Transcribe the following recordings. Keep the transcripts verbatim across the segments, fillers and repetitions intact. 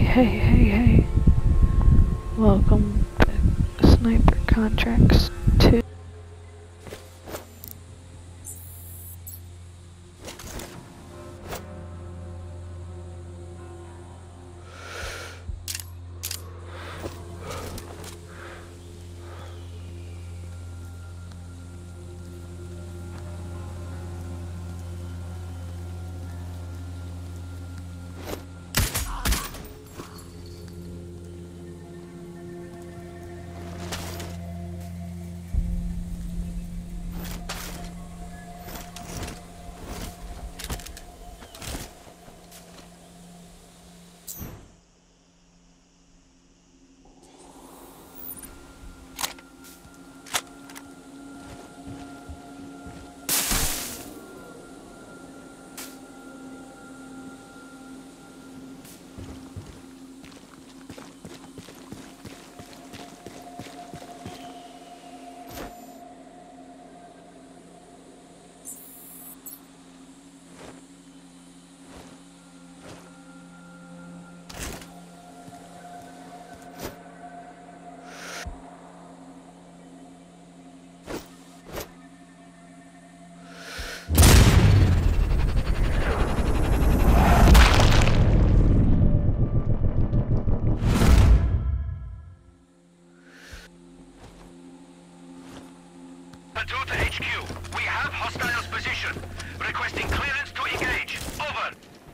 hey, hey, hey. Welcome to Sniper Contracts two. Patrol to H Q. We have hostiles position. Requesting clearance to engage. Over.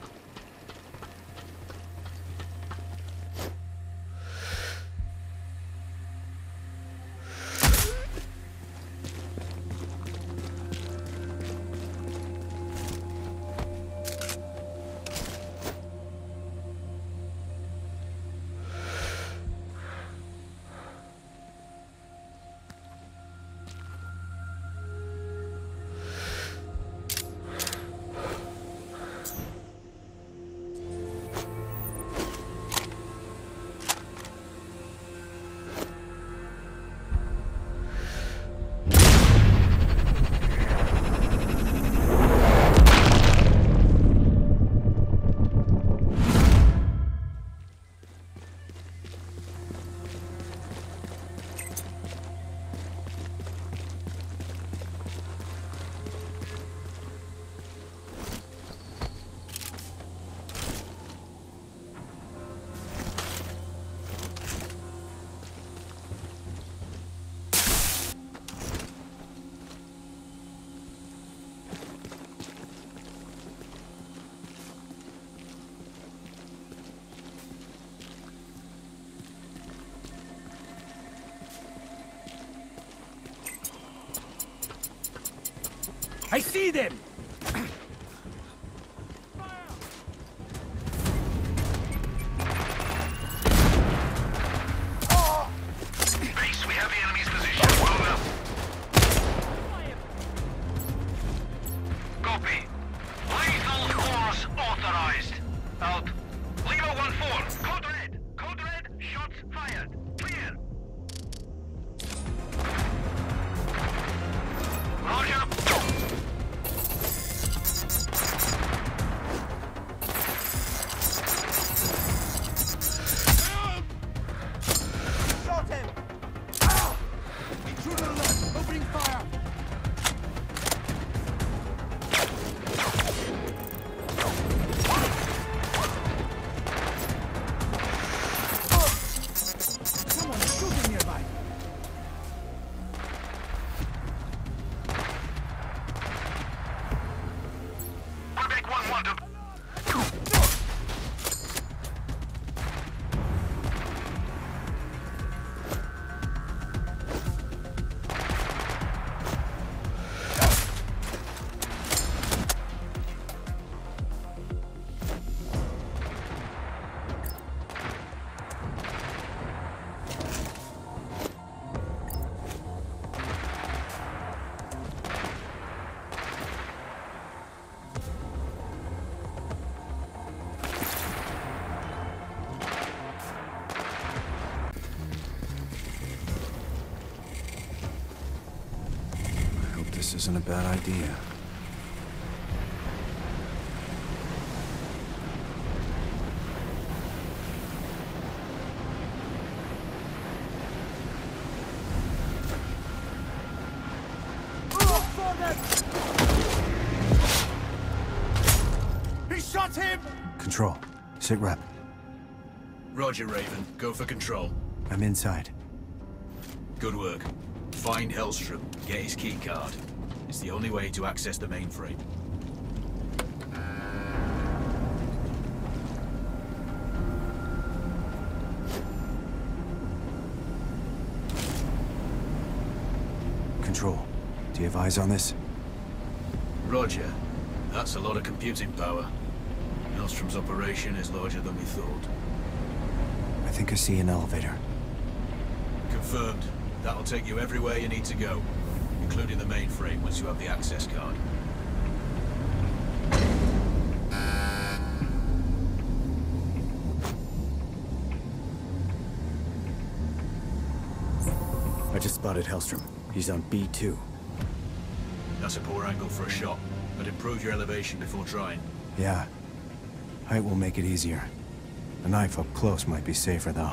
I see them! Base, we have the enemy's position. Roll up. Copy. Lethal force authorized. Out. Lima one four. Code red. Code red. Shots fired. Clear. Roger. This isn't a bad idea. shot him! Control. Sit rep. Roger, Raven. Go for control. I'm inside. Good work. Find Hellstrom. Get his keycard. It's the only way to access the mainframe. Control. Do you have eyes on this? Roger. That's a lot of computing power. Hellstrom's operation is larger than we thought. I think I see an elevator. Confirmed. That'll take you everywhere you need to go, including the mainframe once you have the access card. I just spotted Hellstrom. He's on B two. That's a poor angle for a shot, but improve your elevation before trying. Yeah. Height will make it easier. A knife up close might be safer, though.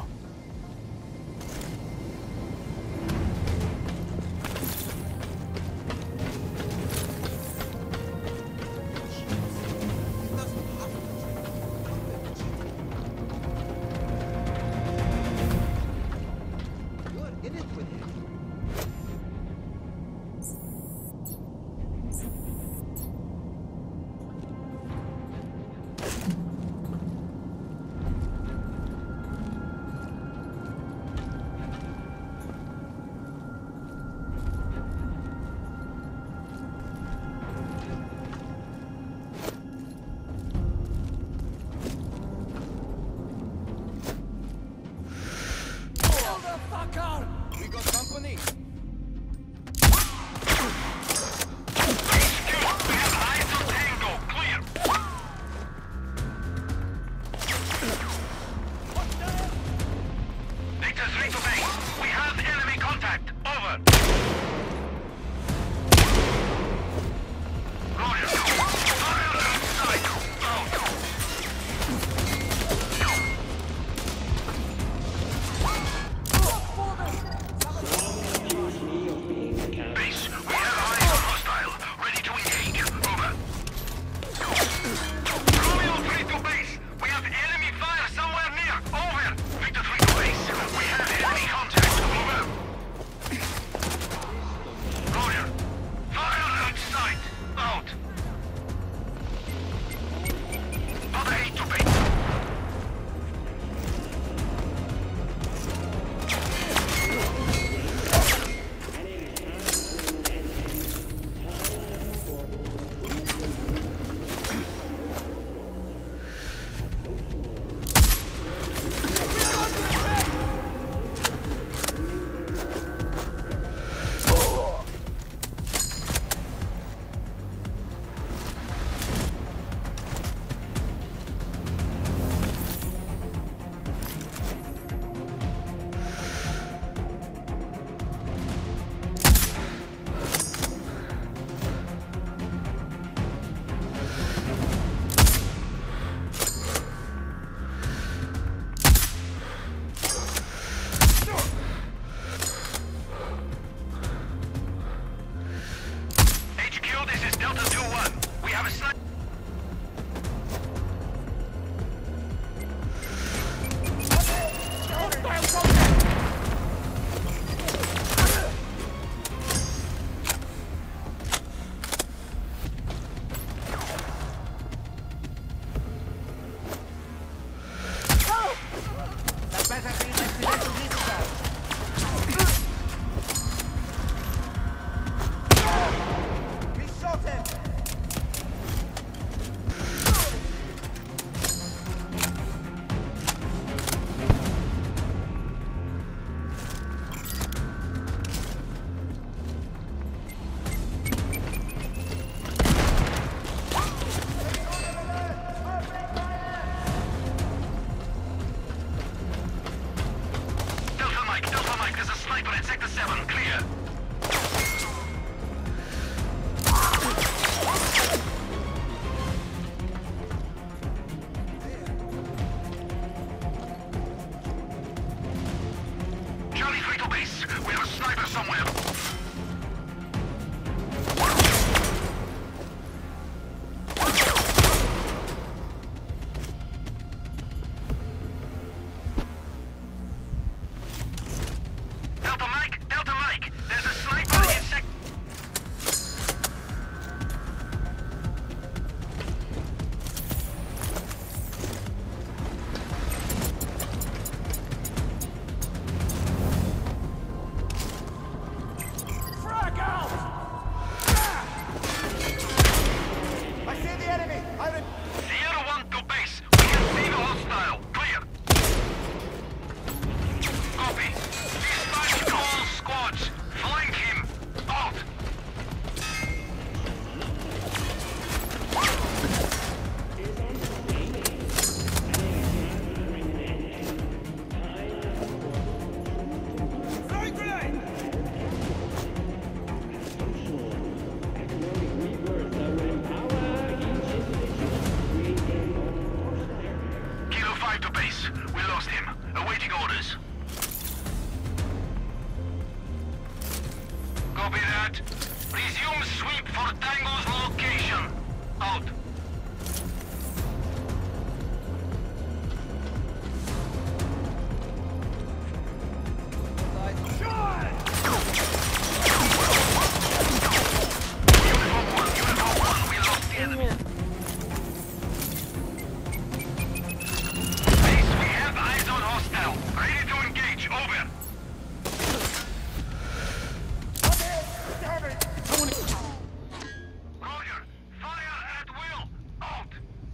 Sierra one to base. We can see the hostile. Clear. Copy. Dispatch all squads. Flank him. Out. Kilo five to base. We lost him. Awaiting orders. Copy that. Resume sweep for Tango's location. Out. Uniform one, Uniform one, we lost the enemy. Base, we have eyes on hostile. Ready to engage, over. Roger. Fire at will. Out.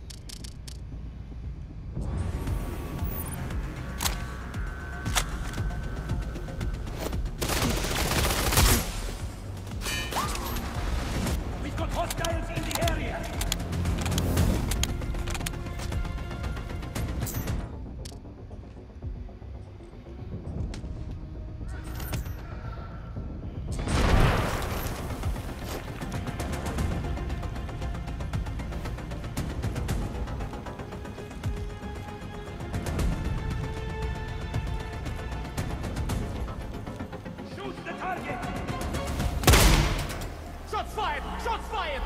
We've got hostiles in the area! Shoot the target! Shots fired! Shots fired!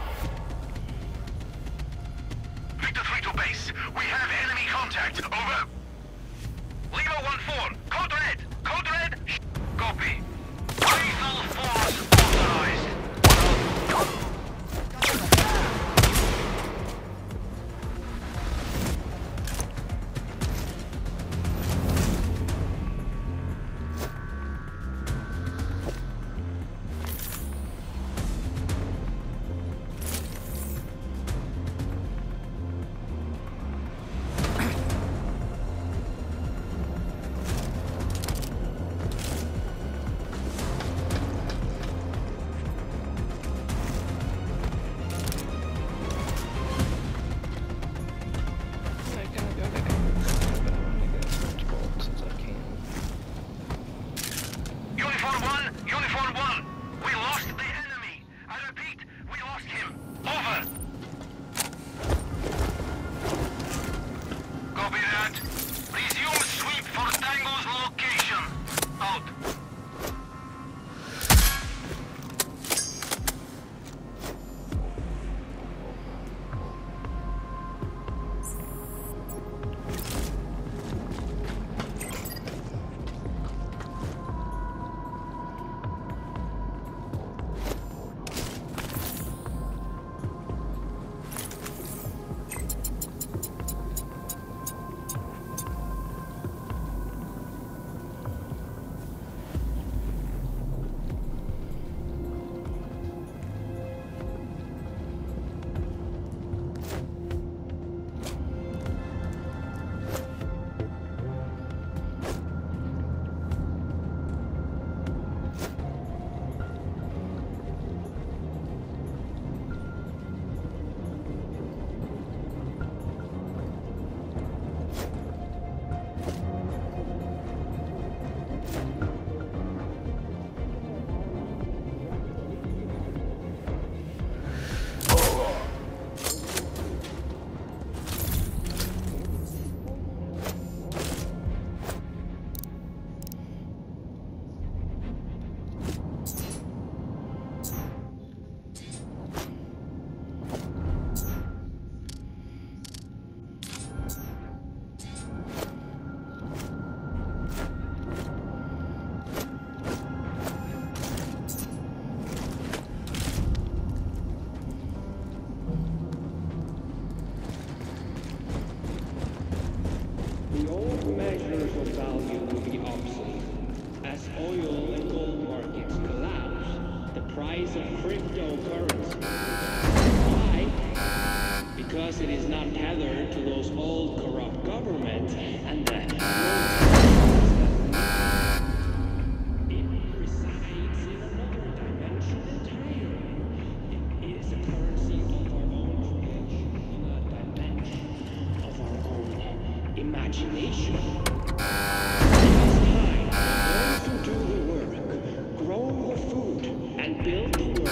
Victor three to base. We have enemy contact. Over. Lima one four. Code red. Code red. Sh Copy. Lethal force authorized. I gotta go make a I'm gonna go switch bolts as I can. Uniform one. Uniform one. We lost the enemy. I repeat, we lost him. Over. Copy that. Resume sweep for Tango's location. Out. The old measures of value will be obsolete. As oil and gold markets collapse, the price of cryptocurrency will rise because because it is not tethered to those old corrupt governments and the it resides in another dimension entirely. It is a currency of our own creation, in a dimension of our own imagination. It is time for those who do the work, grow the food, and build the world to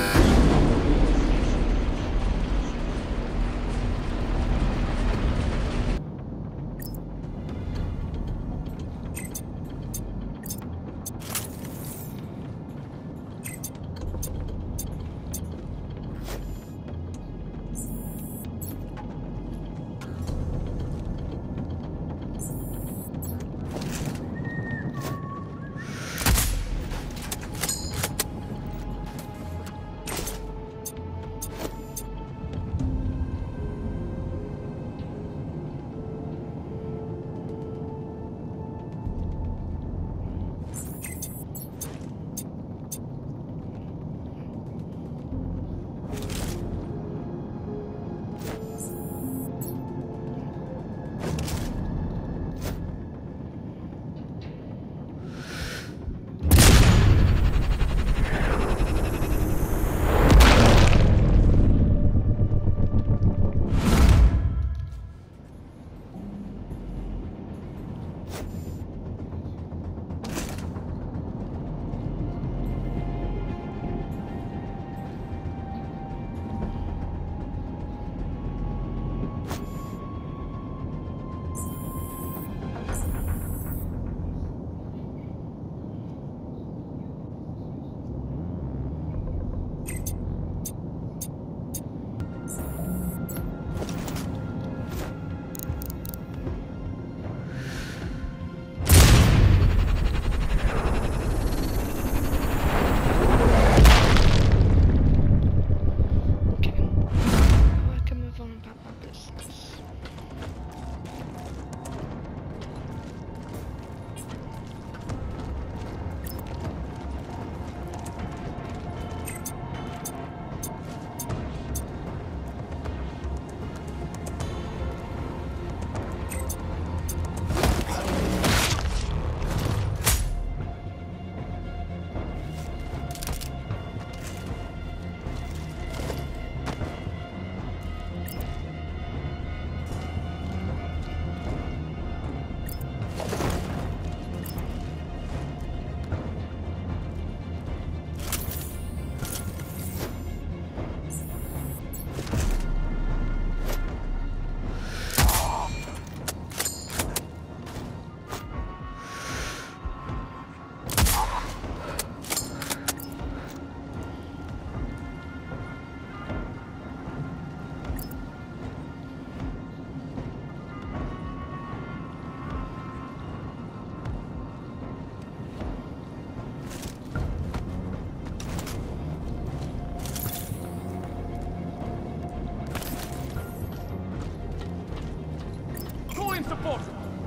support!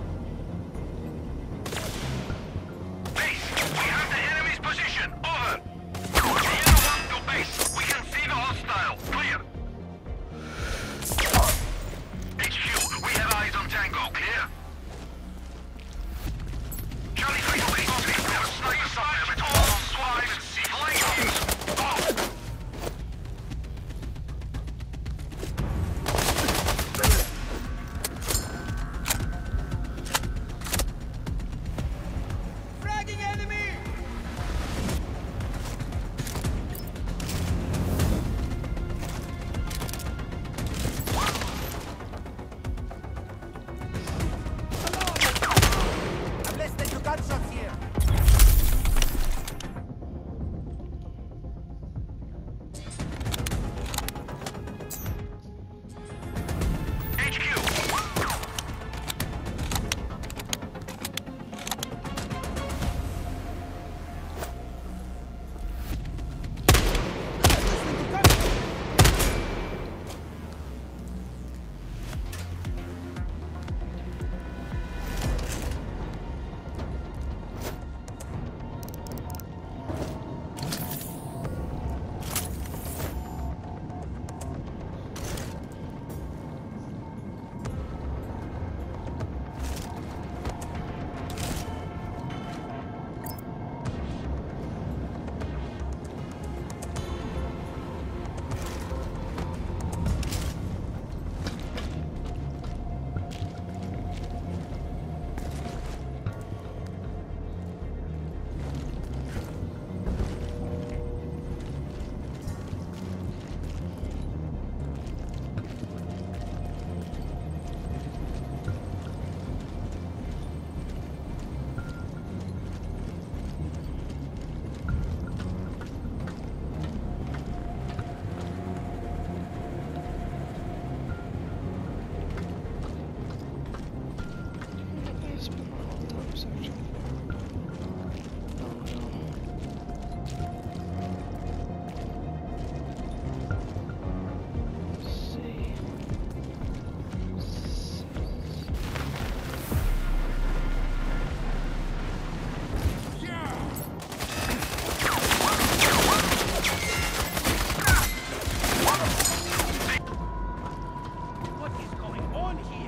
Base, we have the enemy's position. Over. Zero one to base. We can see the hostile. Clear. H Q, we have eyes on Tango. Clear. Charlie three to base. Copy. We have a sniper fire with all swipes and see flames. Go. one here.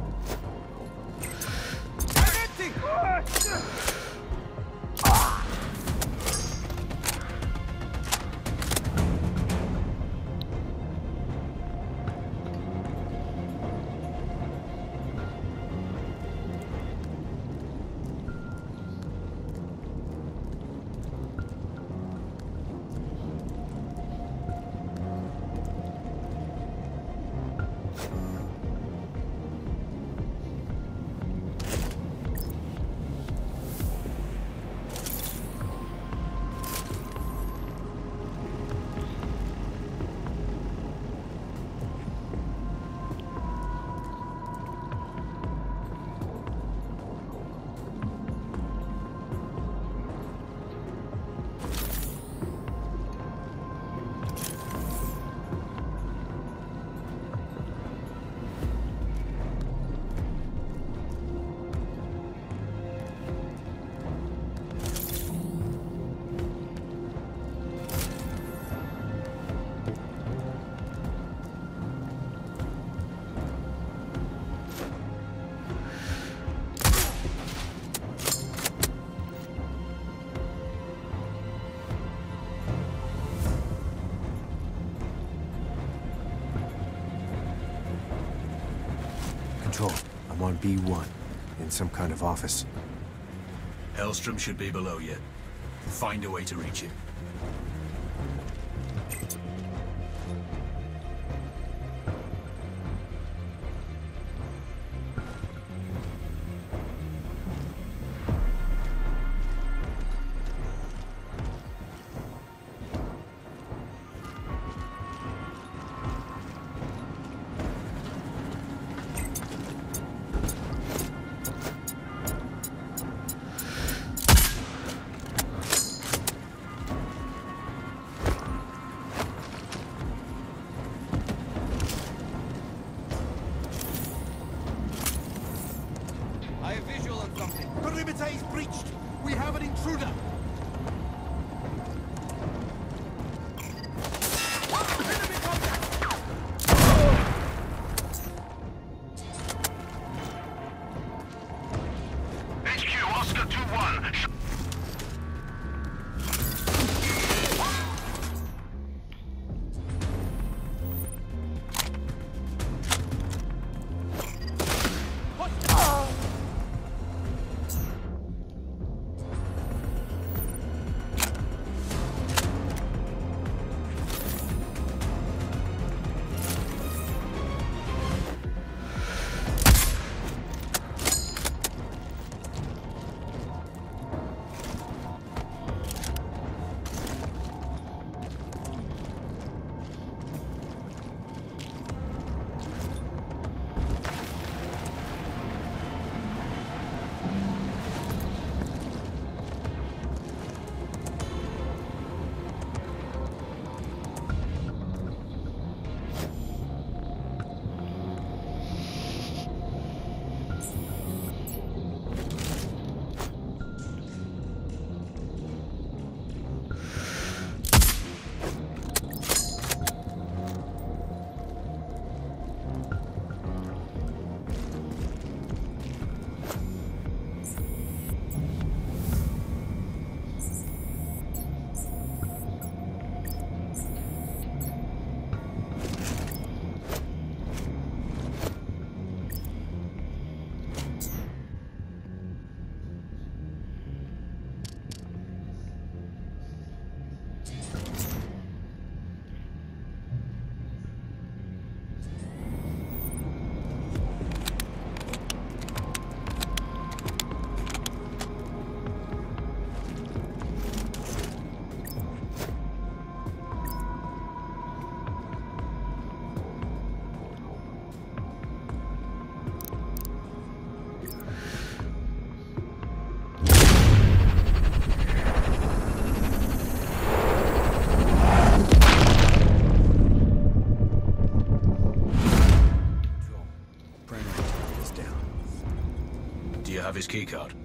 Control, I'm on B one, in some kind of office. Hellstrom should be below you. Find a way to reach him. I have visual on something. Perimeter is breached. We have an intruder. Enemy contact! H Q, Oscar two one. Do you have his keycard?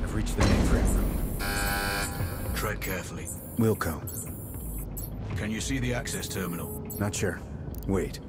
I've reached the mainframe room. Tread carefully. Wilco. Can you see the access terminal? Not sure. Wait.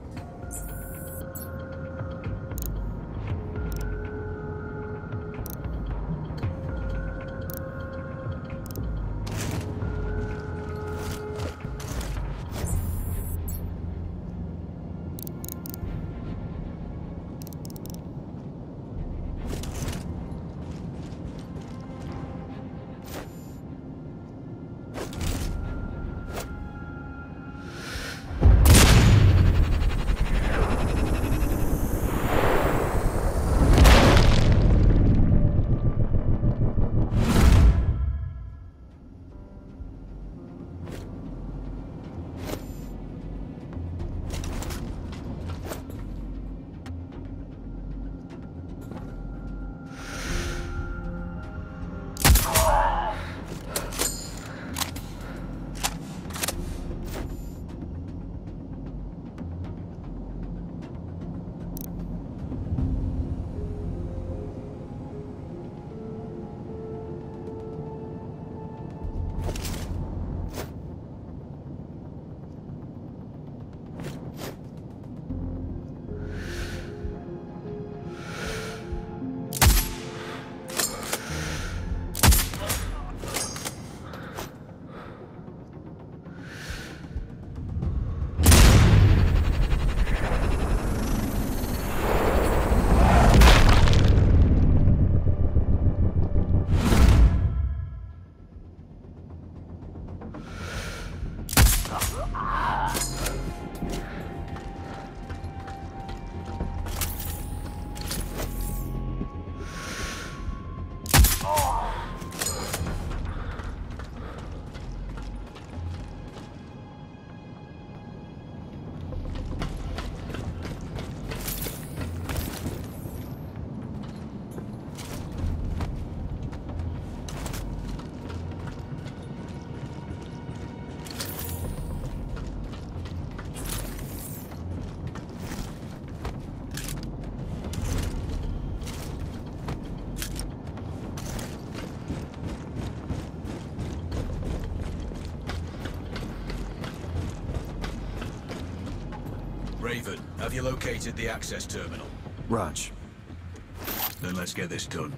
Raven, have you located the access terminal? Raj. Then let's get this done.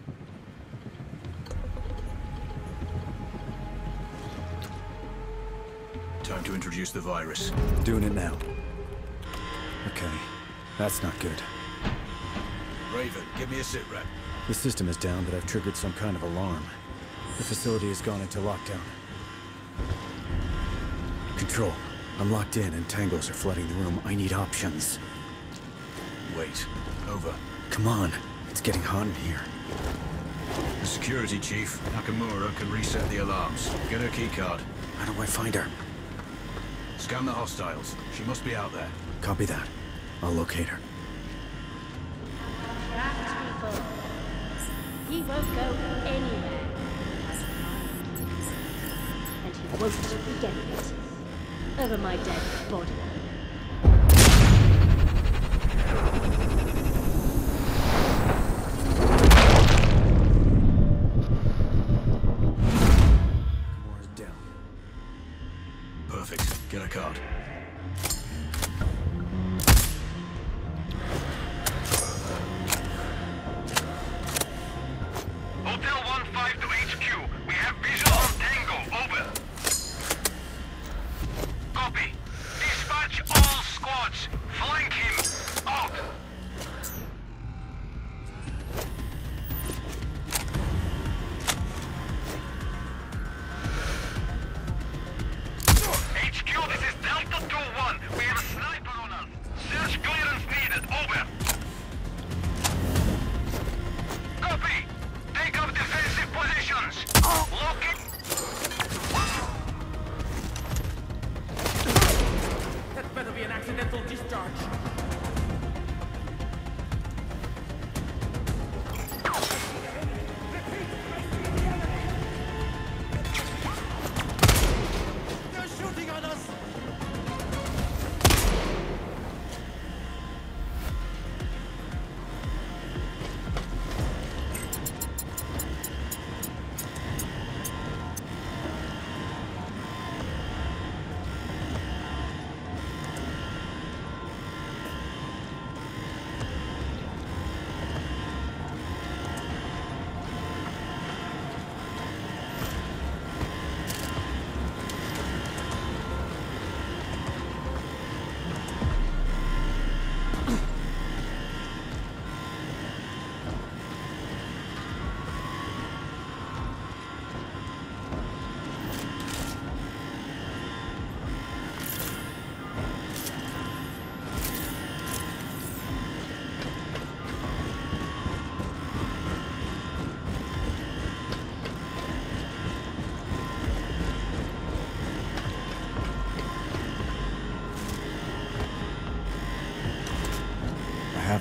Time to introduce the virus. Doing it now. Okay. That's not good. Raven, give me a sit rep. The system is down, but I've triggered some kind of alarm. The facility has gone into lockdown. Control. I'm locked in and tangos are flooding the room. I need options. Wait. Over. Come on. It's getting hot in here. The security chief, Nakamura, can reset the alarms. Get her keycard. How do I find her? Scan the hostiles. She must be out there. Copy that. I'll locate her. Trapped people. He won't go anywhere. And he won't be getting it. Over my dead body. Moore's down. Perfect. Get a card. Hotel one five to H Q. We have visual on Tango. Over. Copy. Dispatch all squads. Flank him. Out. H Q, this is Delta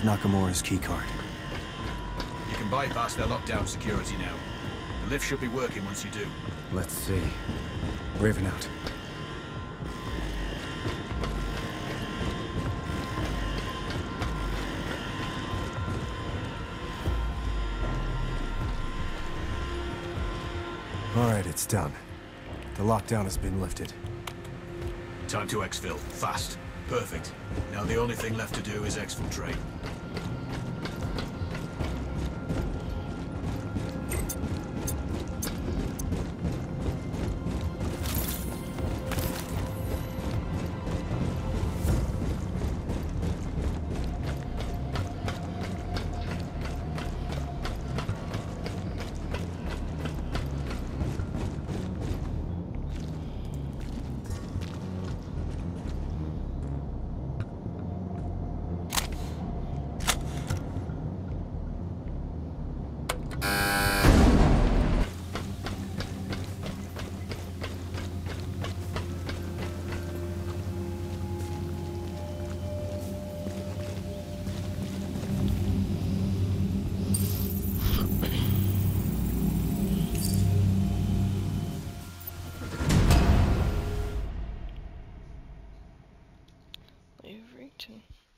have Nakamura's keycard. You can bypass their lockdown security now. The lift should be working once you do. Let's see. Raven out. Alright, it's done. The lockdown has been lifted. Time to exfil. Fast. Perfect. Now the only thing left to do is exfiltrate. Leave Rington.